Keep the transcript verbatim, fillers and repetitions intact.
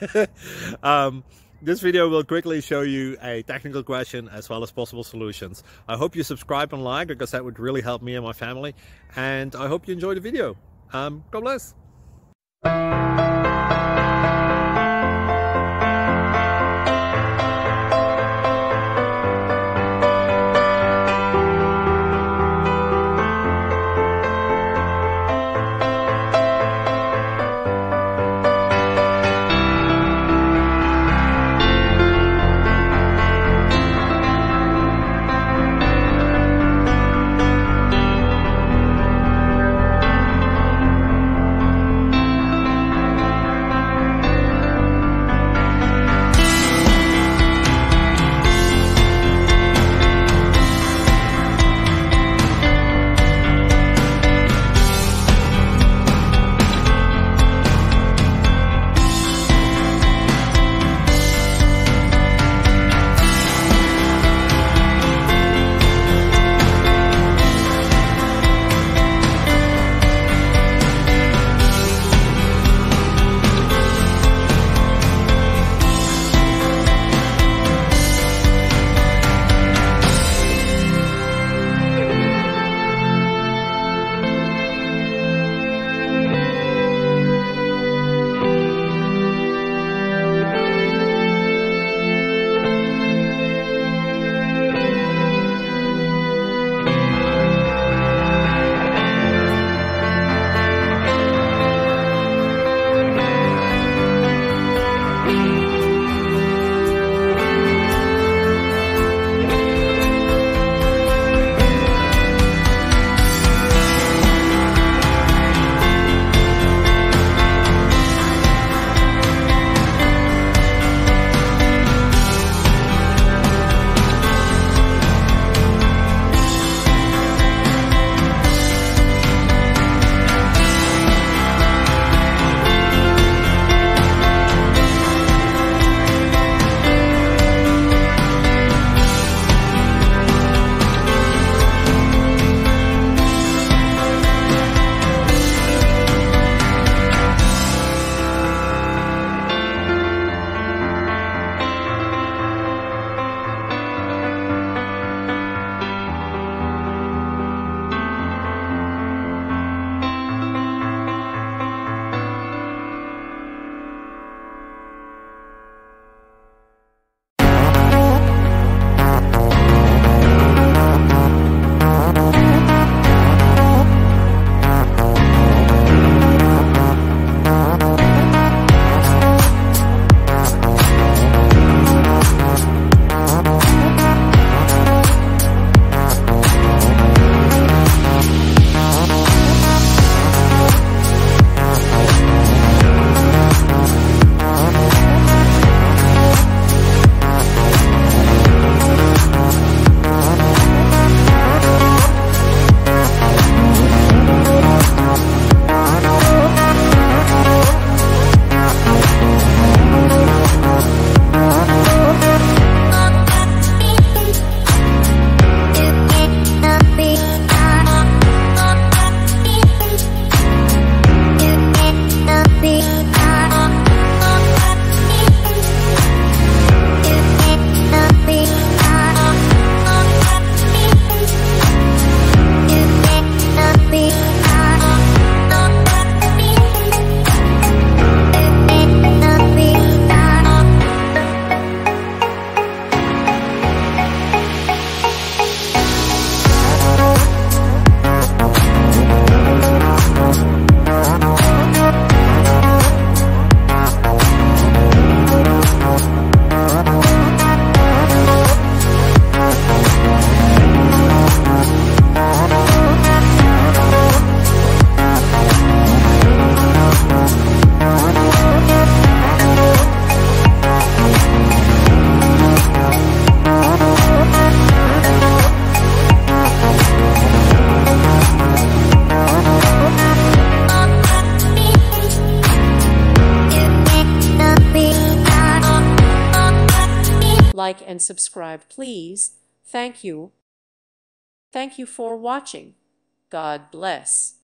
um, this video will quickly show you a technical question as well as possible solutions. I hope you subscribe and like, because that would really help me and my family. And I hope you enjoy the video. Um, God bless. like and subscribe, please. Thank you. Thank you for watching. God bless.